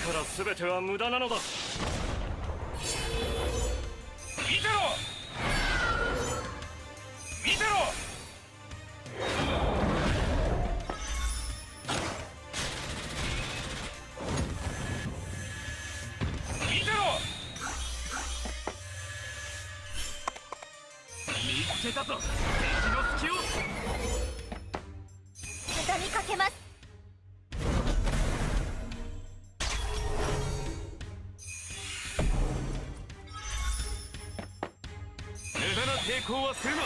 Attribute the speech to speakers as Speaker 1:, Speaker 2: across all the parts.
Speaker 1: から全ては無駄なのだ。
Speaker 2: 見てろ見てろ。見てろ。見つけたぞ敵の隙を。
Speaker 3: 畳みかけます。
Speaker 2: 無駄な抵抗はするな。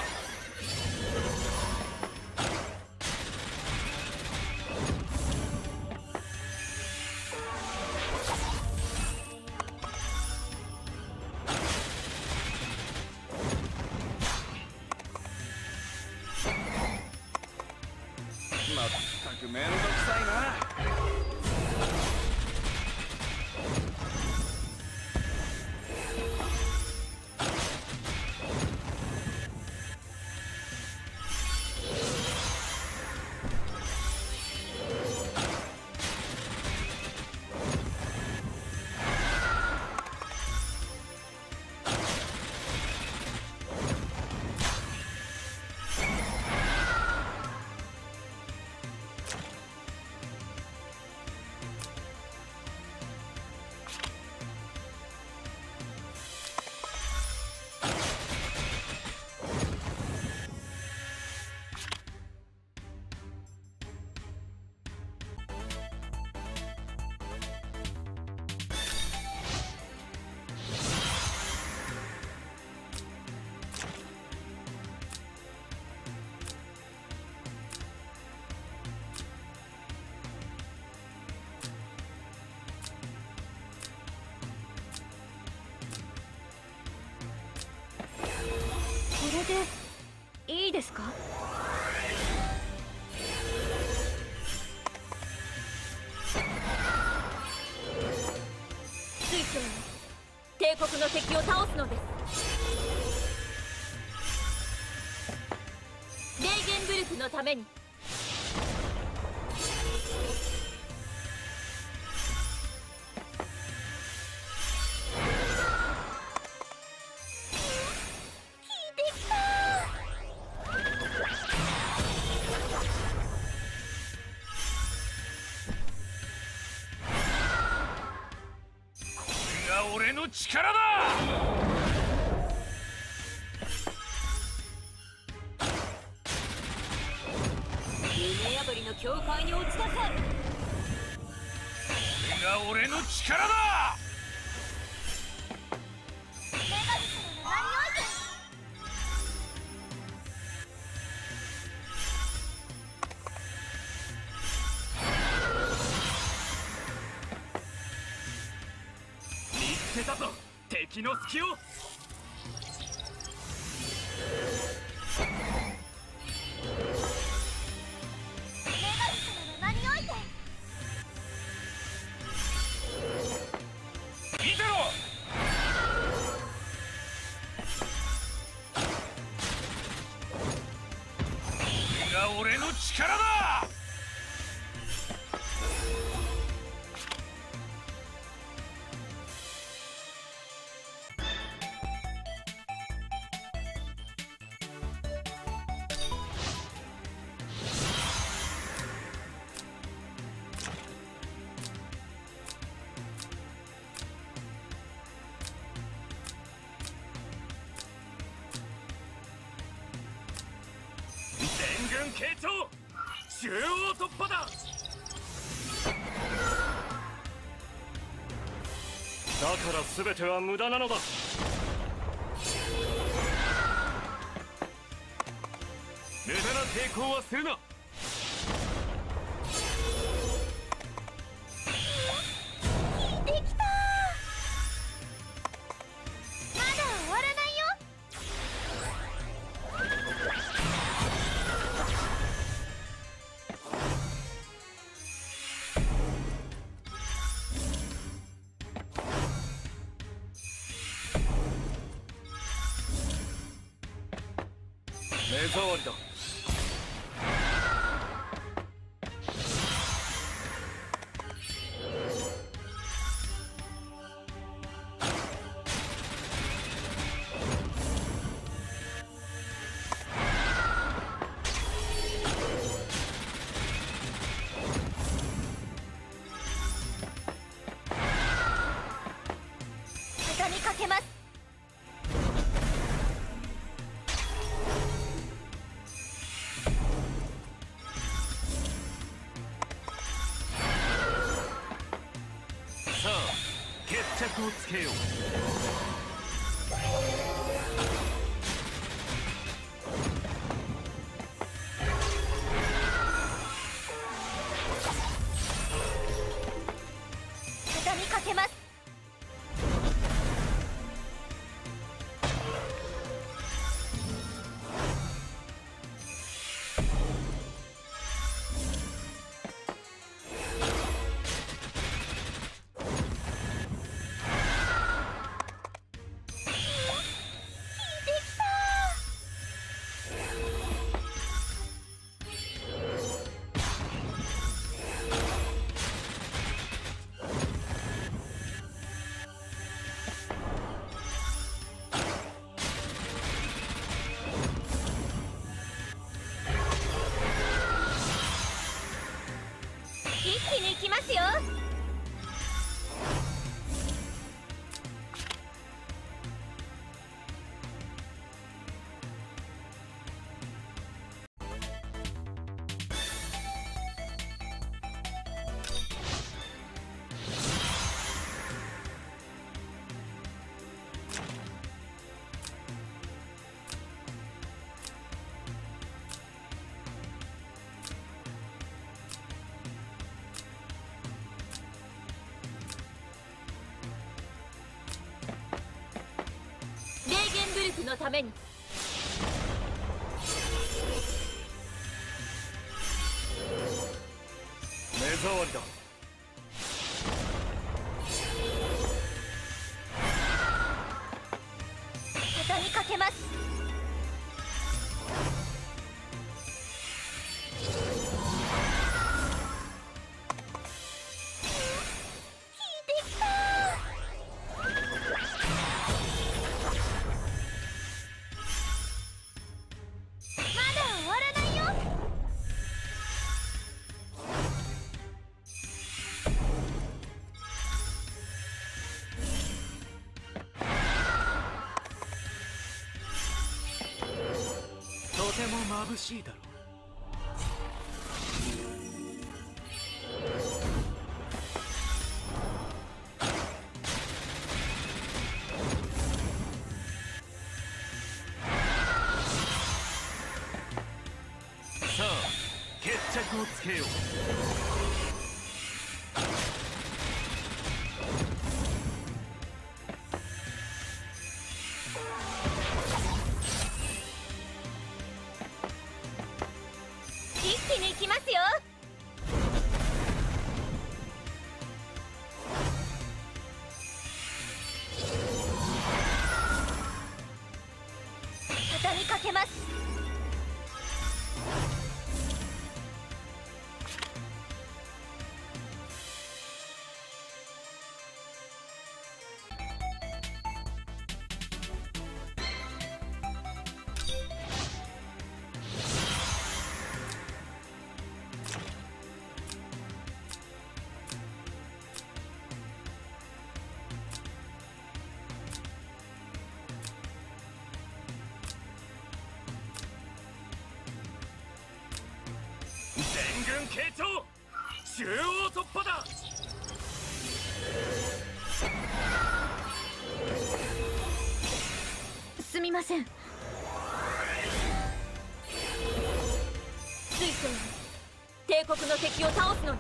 Speaker 2: まったくめんどくさいな。
Speaker 3: これでいいですか？水晶に帝国の敵を倒すのです。レーゲンブルクのために。
Speaker 2: 俺の力だ。
Speaker 3: 夢破りの境界に落ちなさい。
Speaker 2: これが俺の力だ。
Speaker 3: メガリスの名において。
Speaker 2: 見つけたぞ敵の隙を。見てろ。これが俺の力だ。全軍傾聴中央突破だ。
Speaker 1: だから全ては無駄なのだ。
Speaker 2: 無駄な抵抗はするな。
Speaker 3: できた。まだ終わらないよ。
Speaker 1: 目障りだ。
Speaker 3: 畳みかけます。
Speaker 2: さあ決着をつけよう。
Speaker 3: 畳みかけます。一気に行きますよ。レーゲンブルクのために。
Speaker 1: 目障りだ。
Speaker 3: 畳みかけます。
Speaker 2: とても眩しいだろう。さあ決着をつけよう。
Speaker 3: 一気に行きますよ。畳みかけます。
Speaker 2: 全軍傾聴、中央突破だ。
Speaker 3: すみません。水晶帝国の敵を倒すのです。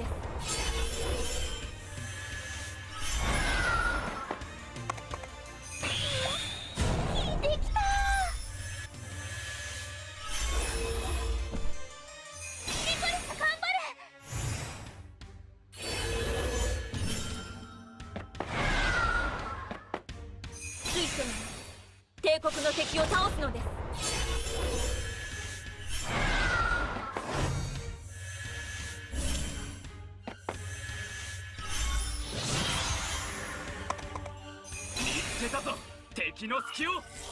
Speaker 3: 効いてきた。リコリス頑張れ。水晶帝国の敵を倒すのです。
Speaker 2: 見つけたぞ敵の隙を。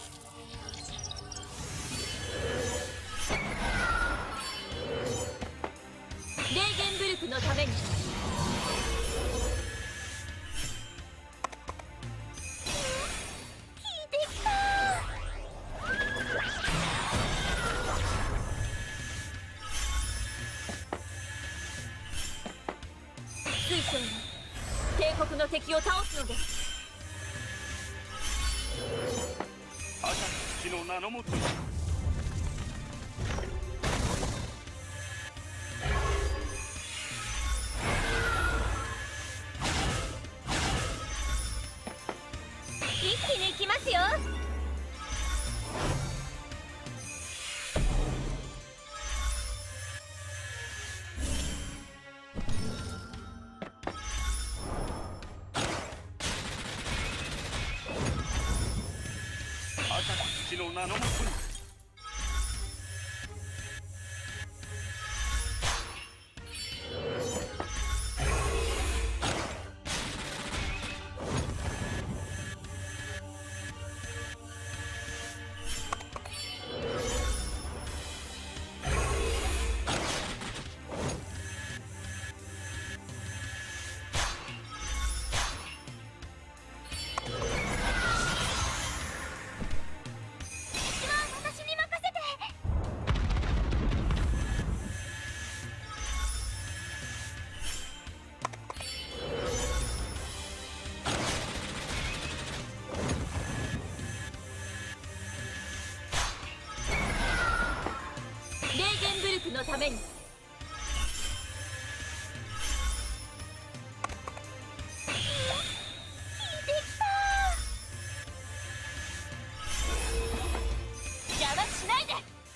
Speaker 3: レーゲンブルクのために。 国の敵を倒すのです。
Speaker 2: 私の名のもとに。
Speaker 3: 一気に行きますよ。
Speaker 2: 私の名のもとに。レーゲンブルクのために。邪魔しないで。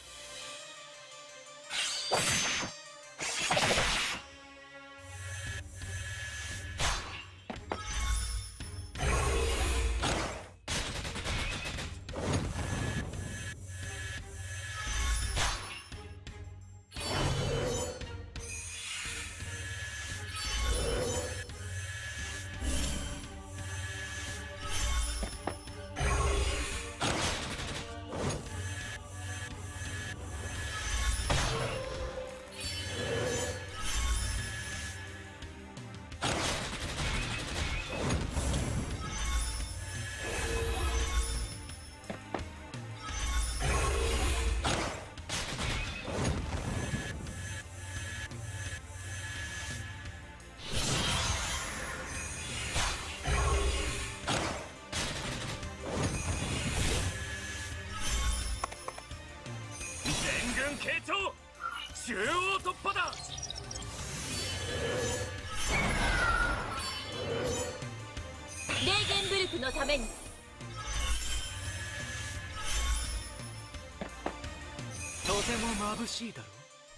Speaker 2: 慶長中央突破だ。
Speaker 3: レーゲンブルクのために。
Speaker 1: とても眩しいだろう。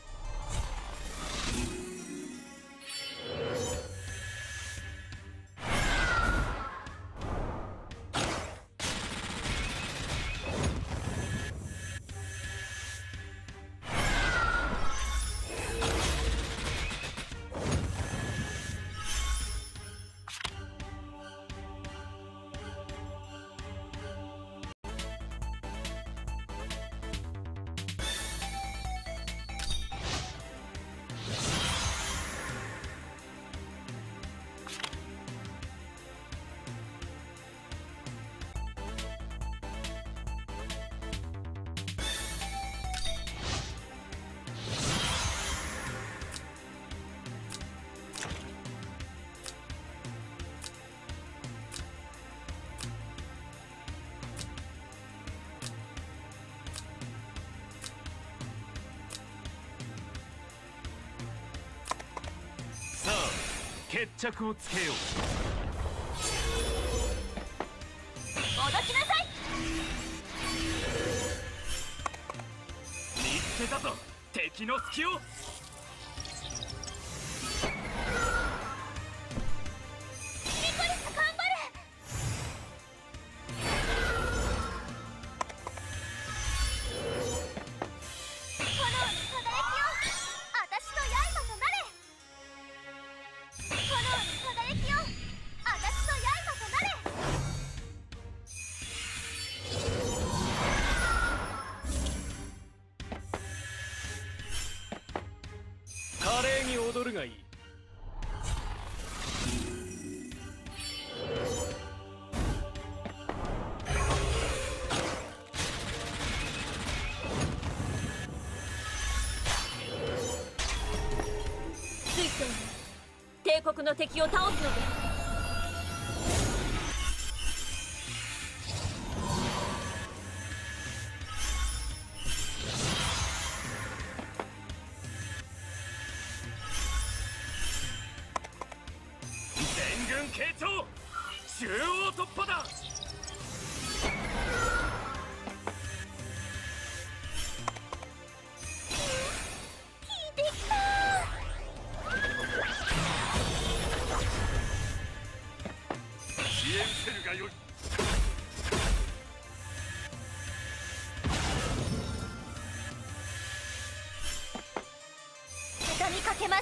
Speaker 2: 決着をつけよう。
Speaker 3: おどきなさい。
Speaker 2: 見つけたぞ敵の隙を。
Speaker 1: 華麗に踊るがいい。
Speaker 3: 水星帝国の敵を倒すのです。
Speaker 2: 傾聴、中央突破だ。
Speaker 3: できた。
Speaker 2: 支援せるがよい。
Speaker 3: 畳みかけます。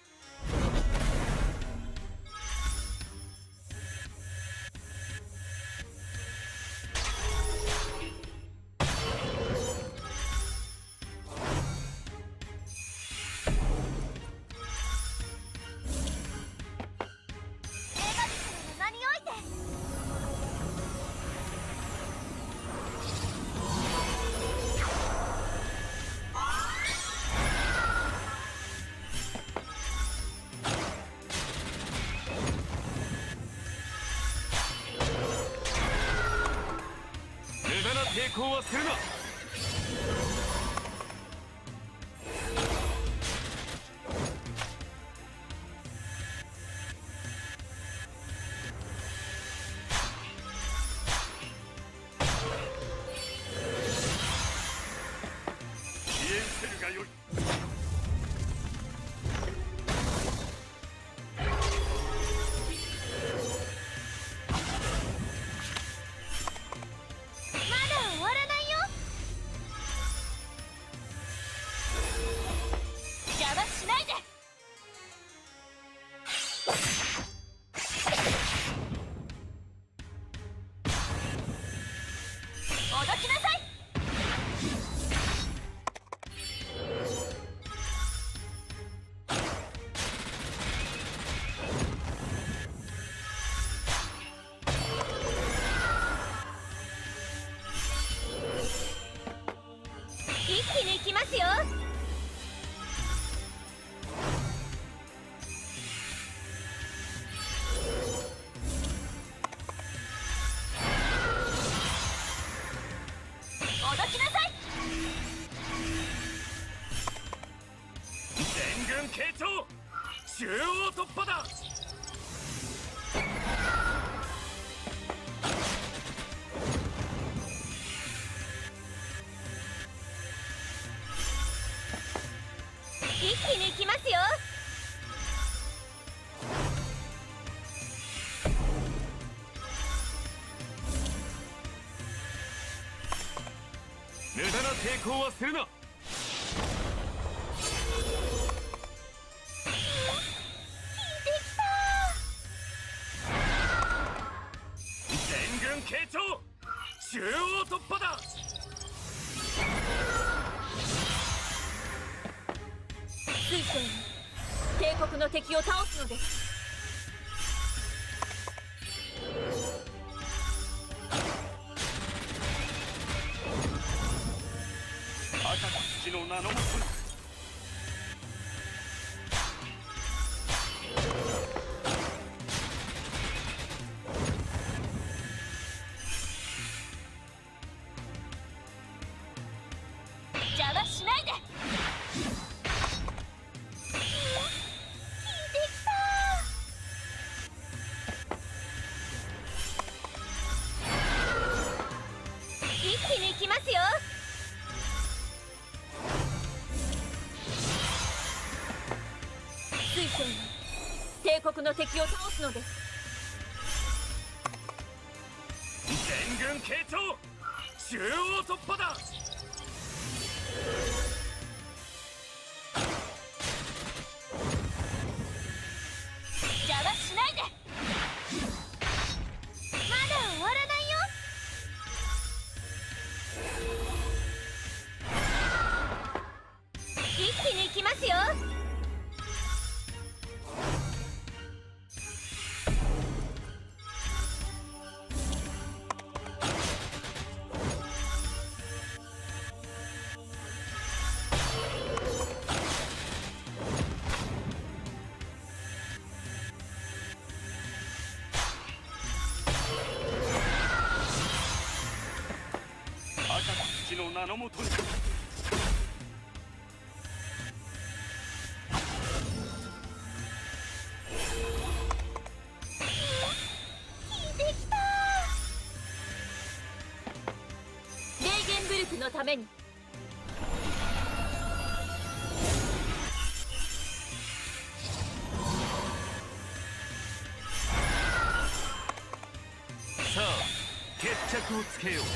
Speaker 2: 抵抗はするな。支援せるがよい。
Speaker 3: 一気に行きますよ。おどきなさい。
Speaker 2: 全軍傾聴、中央突破だ。
Speaker 3: 一気に行きますよ。
Speaker 2: 無駄な抵抗はするな。全軍傾聴、中央突破だ。
Speaker 3: 水晶に帝国の敵を倒すのです。
Speaker 2: 赤き月の名のもとに。
Speaker 3: 邪魔しないで。一気に行きますよ。水晶に帝国の敵を倒すのです。
Speaker 2: 全軍傾聴、中央突破だ。
Speaker 3: 邪魔しないで。まだ終わらないよ。一気に行きますよ。
Speaker 2: 赤き月の名のもとに。
Speaker 3: 一ルクのために。
Speaker 2: さあ決着をつけよう。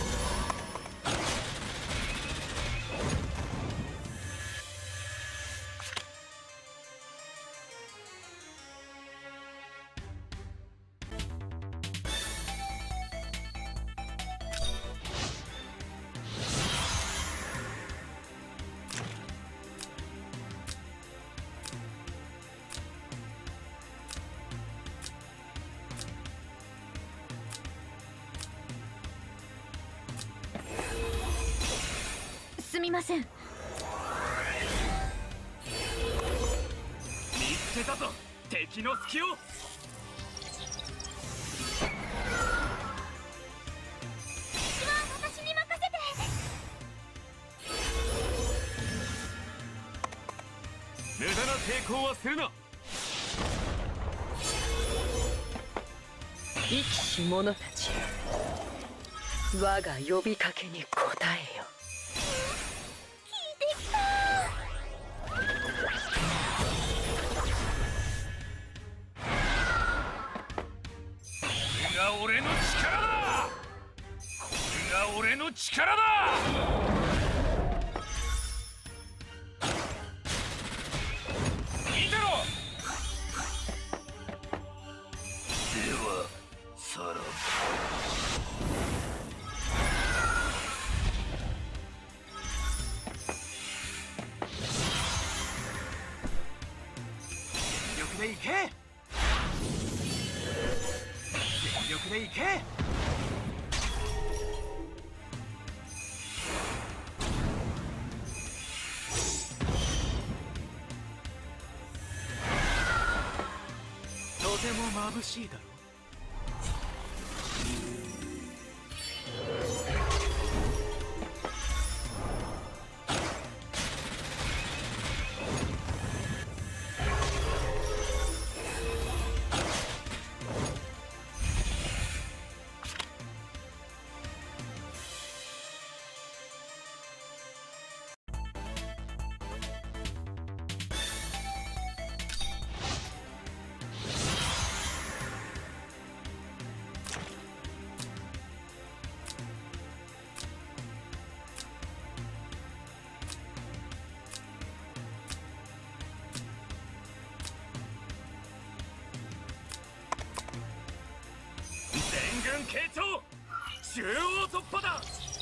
Speaker 3: すみません。
Speaker 2: 見つけたぞ敵の隙を。
Speaker 3: 私に任せて。
Speaker 2: 無駄な抵抗はするな。
Speaker 4: 生きし者たちよ、我が呼びかけに応えよ。
Speaker 2: 俺の力だ。これが俺の力だ。見てろ。ではさらば。全力でいけ。全力でいけ。
Speaker 1: とても眩しいだろう。
Speaker 2: 全軍傾聴、中央突破だ。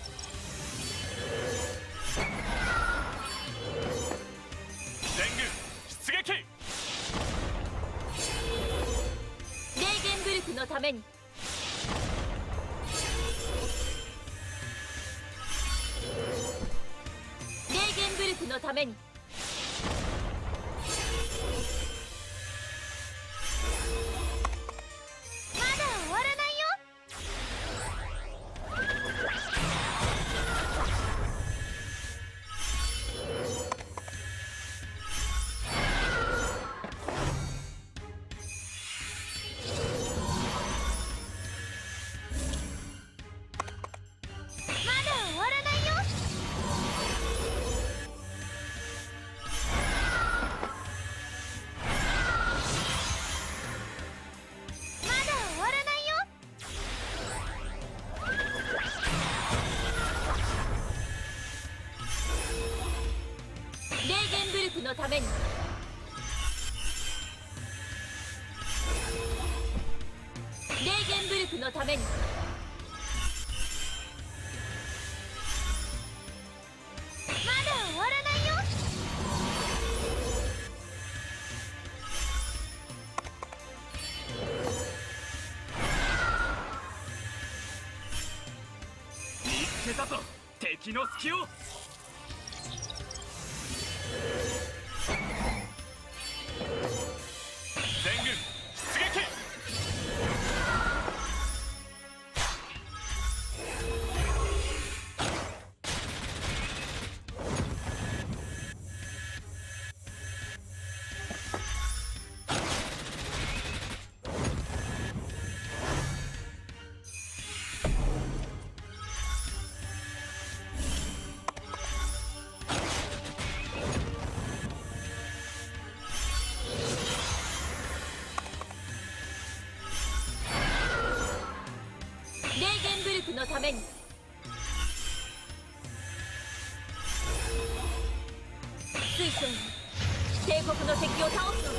Speaker 2: 全軍出撃。
Speaker 3: レーゲンブルクのために。レーゲンブルクのために。まだ終わらないよ。のために。レーゲンブルクのために。まだ終わらないよ。
Speaker 2: 見つけたぞ敵の隙を。全軍出撃。
Speaker 3: のために。水晶に帝国の敵を倒すのです。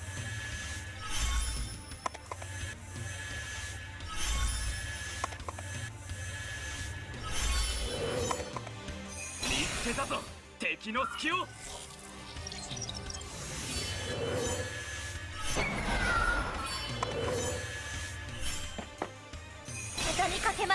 Speaker 2: 見つけたぞ敵の隙を。
Speaker 3: 畳みかけます。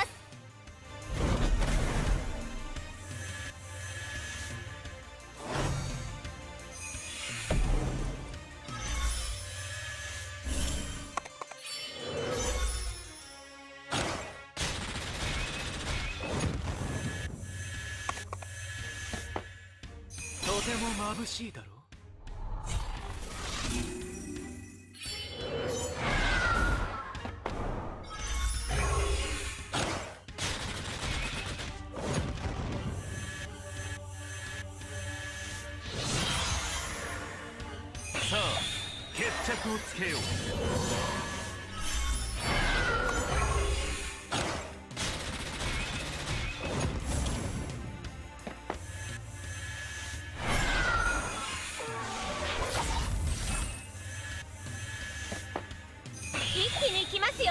Speaker 1: とても眩しいだろう。
Speaker 2: さあ決着をつけよう。
Speaker 3: 一気に行きますよ。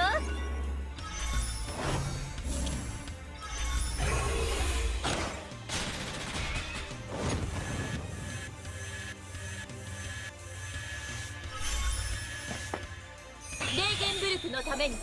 Speaker 3: レーゲンブルクのために。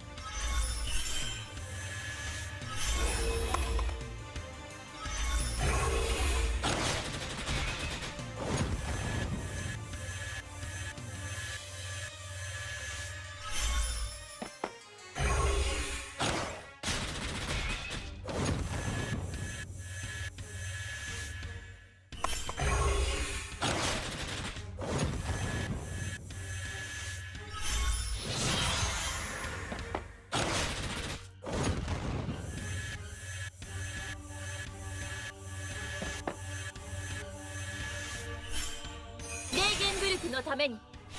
Speaker 3: レーゲンブルクのために。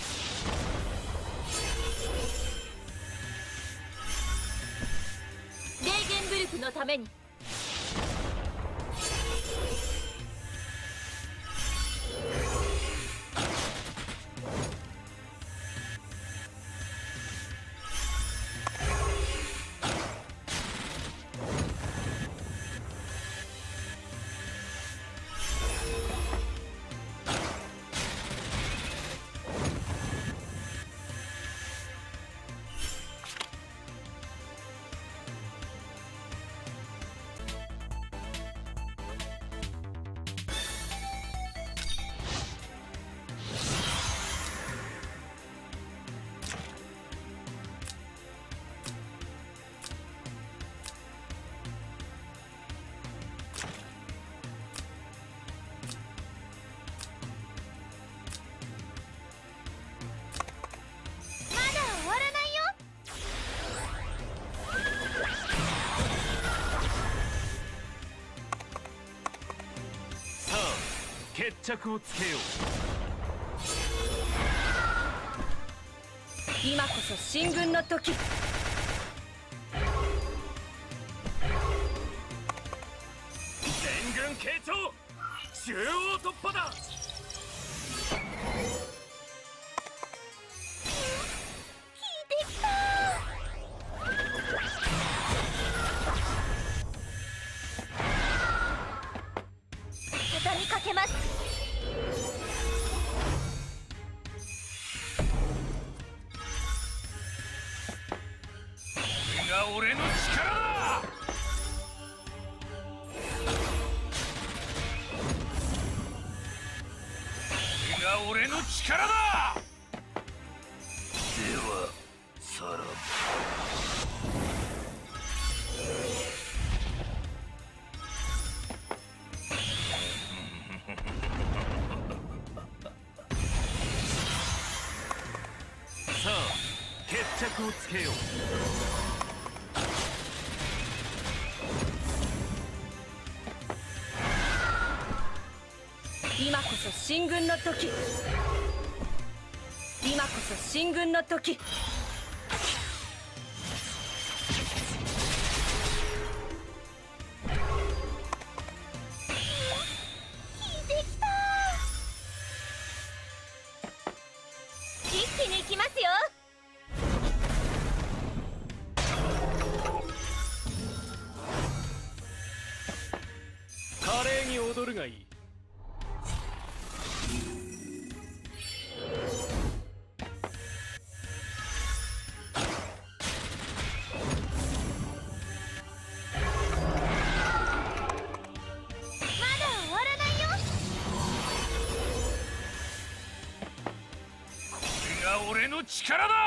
Speaker 3: レーゲンブルクのために。まだ終わらないよ。
Speaker 2: さあ決着をつけよう。
Speaker 4: 今こそ進軍の時。
Speaker 2: 全軍傾聴中央突破だ。
Speaker 3: できた。畳みかけます。
Speaker 2: これが俺の力だ。これが俺の力だ。ではさらば。さあ決着をつけよう。
Speaker 4: 今こそ進軍の時。今こそ進軍の時。
Speaker 2: どるがいい。俺の力だ。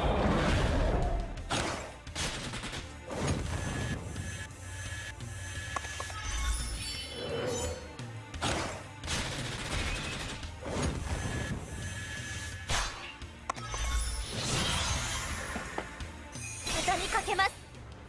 Speaker 3: 畳みかけます。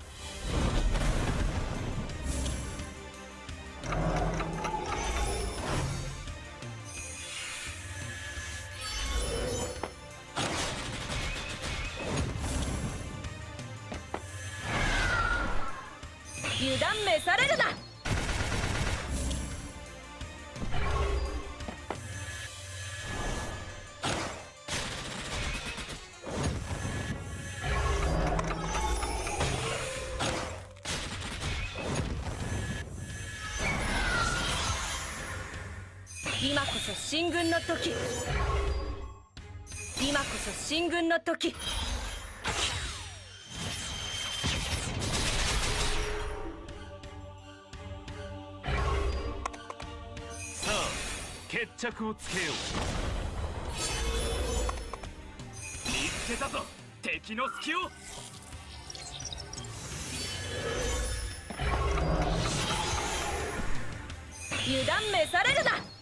Speaker 3: 油断召されるな。今こそ進軍の時。今こそ進軍の時。
Speaker 2: 決着をつけよう。見つけたぞ敵の隙を。
Speaker 3: 油断召されるな。